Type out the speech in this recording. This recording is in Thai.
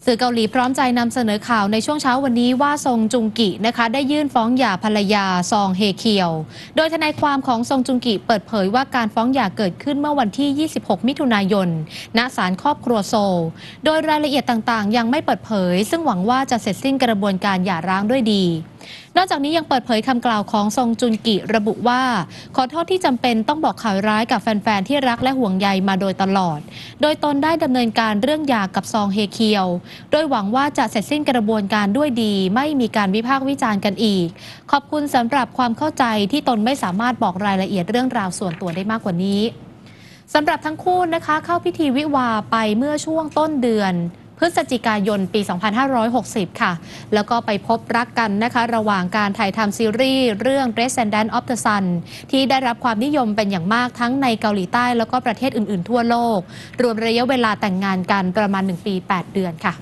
สื่อเกาหลีพร้อมใจนำเสนอข่าวในช่วงเช้าวันนี้ว่าซงจุงกินะคะได้ยื่นฟ้องหย่าภรรยาซองเฮเคียวโดยทนายความของซงจุงกิเปิดเผยว่าการฟ้องหย่าเกิดขึ้นเมื่อวันที่ 26 มิถุนายนณศาลครอบครัวโซลโดยรายละเอียดต่างๆยังไม่เปิดเผยซึ่งหวังว่าจะเสร็จสิ้นกระบวนการหย่าร้างด้วยดีนอกจากนี้ยังเปิดเผยคำกล่าวของซงจุนกิระบุว่าขอโทษที่จำเป็นต้องบอกข่าวร้ายกับแฟนๆที่รักและห่วงใยมาโดยตลอดโดยตนได้ดำเนินการเรื่องหย่ากับซองเฮเคียวโดยหวังว่าจะเสร็จสิ้นกระบวนการด้วยดีไม่มีการวิพากษ์วิจารณ์กันอีกขอบคุณสำหรับความเข้าใจที่ตนไม่สามารถบอกรายละเอียดเรื่องราวส่วนตัวได้มากกว่านี้สำหรับทั้งคู่นะคะเข้าพิธีวิวาไปเมื่อช่วงต้นเดือนพฤศจิกายนปี 2560 ค่ะแล้วก็ไปพบรักกันนะคะระหว่างการถ่ายทำซีรีส์เรื่อง Descendant of the Sun ที่ได้รับความนิยมเป็นอย่างมากทั้งในเกาหลีใต้แล้วก็ประเทศอื่นๆทั่วโลกรวมระยะเวลาแต่งงานกันประมาณ1 ปี 8 เดือนค่ะ